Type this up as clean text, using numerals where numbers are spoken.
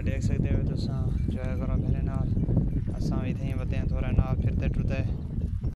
देख सकते हो तुम इंजॉय करो मेरे नाल। असा भी इतें वते थोड़ा नाल फिरते टुरते